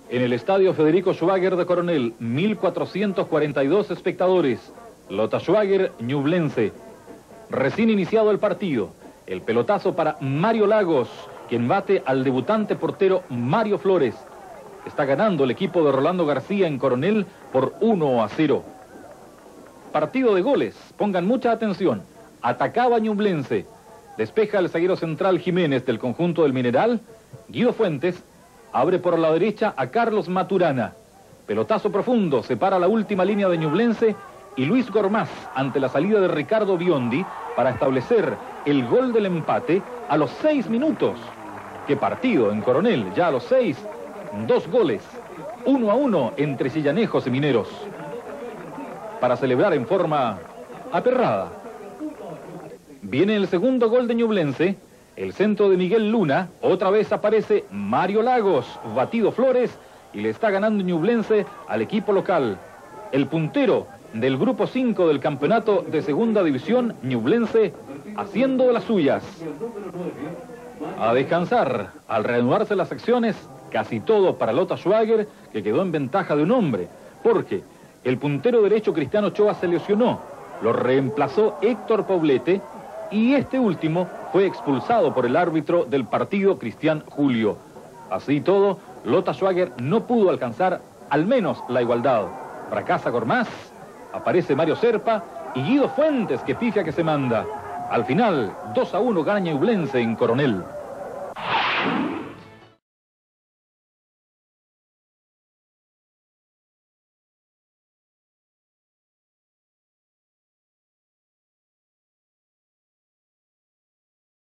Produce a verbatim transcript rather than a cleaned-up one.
En el estadio Federico Schwager de Coronel, mil cuatrocientos cuarenta y dos espectadores. Lota Schwager, Ñublense. Recién iniciado el partido. El pelotazo para Mario Lagos, quien bate al debutante portero Mario Flores. Está ganando el equipo de Rolando García en Coronel por uno a cero. Partido de goles. Pongan mucha atención. Atacaba Ñublense. Despeja el zaguero central Jiménez del conjunto del Mineral. Guido Fuentes abre por la derecha a Carlos Maturana. Pelotazo profundo, separa la última línea de Ñublense y Luis Gormaz ante la salida de Ricardo Biondi para establecer el gol del empate a los seis minutos. ¡Qué partido en Coronel! Ya a los seis, dos goles, uno a uno entre Sillanejos y Mineros. Para celebrar en forma aperrada. Viene el segundo gol de Ñublense. El centro de Miguel Luna, otra vez aparece Mario Lagos, batido Flores, y le está ganando Ñublense al equipo local. El puntero del grupo cinco del campeonato de segunda división, Ñublense, haciendo de las suyas. A descansar, al reanudarse las acciones, casi todo para Lota Schwager, que quedó en ventaja de un hombre, porque el puntero derecho Cristiano Ochoa se lesionó, lo reemplazó Héctor Poblete, y este último fue expulsado por el árbitro del partido, Cristian Julio. Así todo, Lota Schwager no pudo alcanzar al menos la igualdad. Fracasa Gormaz, aparece Mario Serpa y Guido Fuentes, que pifia que se manda. Al final, dos a uno gana Ñublense en Coronel.